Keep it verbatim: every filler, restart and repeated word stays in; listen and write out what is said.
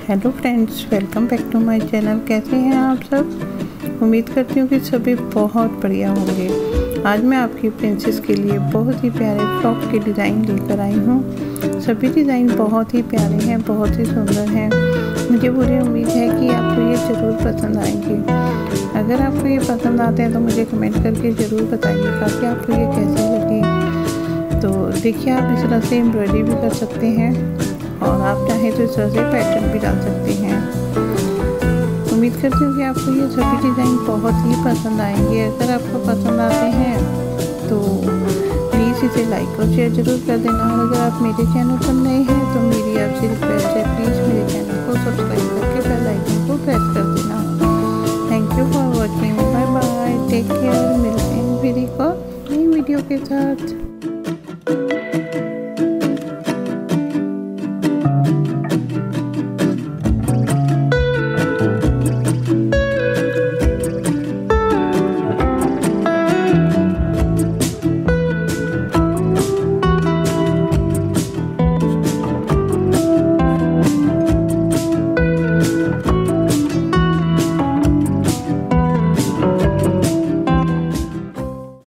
Hello friends, welcome back to my channel. कैसे हैं आप सब? उम्मीद करती हूँ कि सभी बहुत बढ़िया होंगे। आज मैं आपकी प्रिंसेस के लिए बहुत ही प्यारे फ्रॉक के डिज़ाइन लेकर आई हूँ। सभी डिज़ाइन बहुत ही प्यारे हैं, बहुत ही सुंदर हैं। मुझे पूरी उम्मीद है कि आपको ये ज़रूर पसंद आएंगे। अगर आपको ये पसंद आते हैं तो मुझे कमेंट करके ज़रूर बताइएगा कि आपको ये कैसे लगे। तो देखिए, आप इस तरह से एम्ब्रॉयडरी भी कर सकते हैं और आप चाहें तो इस तरह से पैटर्न भी डाल सकते हैं। उम्मीद करती हूँ कि आपको ये सभी डिज़ाइन बहुत ही पसंद आएंगे। अगर आपको पसंद आते हैं तो प्लीज़ इसे लाइक और शेयर ज़रूर कर देना। और अगर आप मेरे चैनल पर नए हैं तो मेरी आपसे रिक्वेस्ट है, प्लीज़ मेरे चैनल को सब्सक्राइब करके बेल आइकन को प्रेस कर देना। Thank you for watching. Bye bye, take care. मिलते हैं फिर एक और नई वीडियो के साथ।